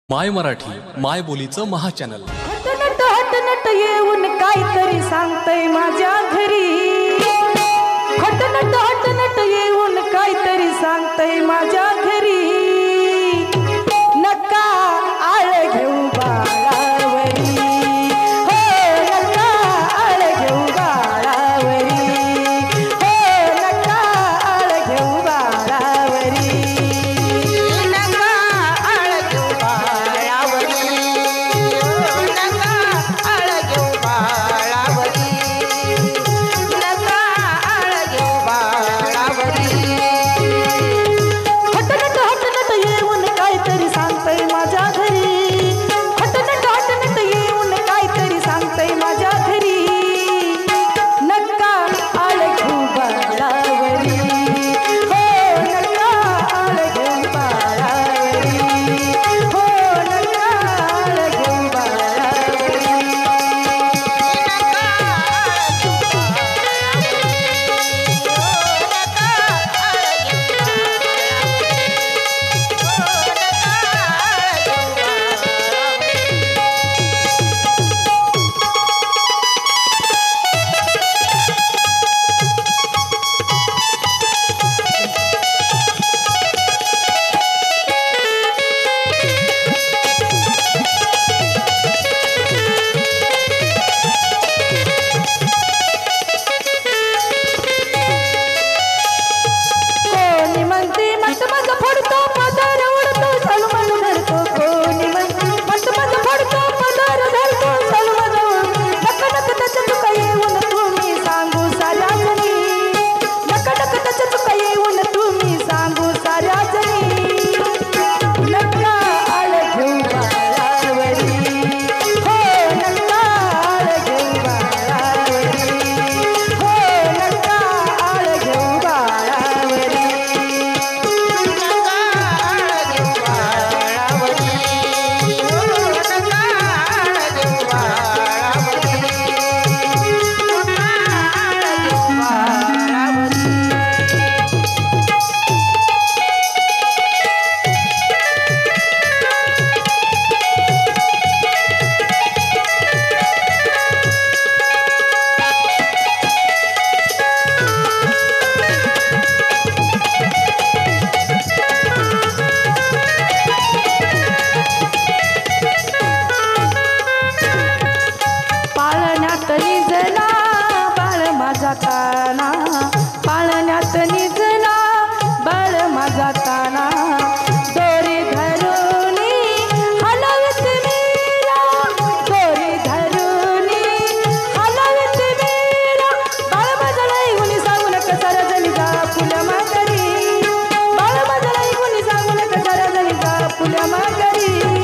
माय मराठी माय बोलीचं महाचॅनल। हटनट हटनट येऊन काहीतरी सांगतय माझ्या घरी। हटनट हटनट येऊन काहीतरी सांगतय माझ्या घरी। नका आळ घेऊ बाळावरी, हो नका आळ घेऊ बाळावरी, हो नका आळ घेऊ बाळावरी, नका आळ घेऊ बाळावरी, नका आळ घेऊ बाळावरी, नका आळ घेऊ बाळावरी। हटनट हटनट येऊन काहीतरी सांगतय माझ्या घरी। हटनट हटनट येऊन काहीतरी सांगतय माझ्या घरी। नका आळ घेऊ बाळावरी, हो नका आळ घेऊ बाळावरी, हो नका आळ घेऊ बाळावरी, नका आळ घेऊ बाळावरी, हो नका आळ घेऊ कोणी म्हणते मत माझं फोडतो पदर उडतो सलमान धरतो। कोणी म्हणते मत माझं फोडतो पदर धरतो सलमान नक नक त्याच्या चुका येऊन तुम्ही सांगू साऱ्या जणी। नक नक त्याच्या चुका येऊन तुम्ही सांगू साऱ्या जणी। नका आळ घेऊ बाळावरी, हो नका आळ घेऊ बाळावरी, हो नका आळ घेऊ बाळावरी, नका आळ घेऊ बाळावरी, हो नका आळ घेऊ बाळावरी, नका आळ घेऊ बाळावरी। पाळण्यात निजला बाळ माझा काना, पाळण्यात निजला बाळ माझा काना। दोरी धरुनी हलवत मीरा, दोरी धरुनी हलवत मीरा। बाळ माझा लई गुणी सांगू नका साऱ्या जणीचा फुल्या माघारी, बाळ माझा लई गुणी सांगू नका साऱ्या जणीचा फुल्या माघारी।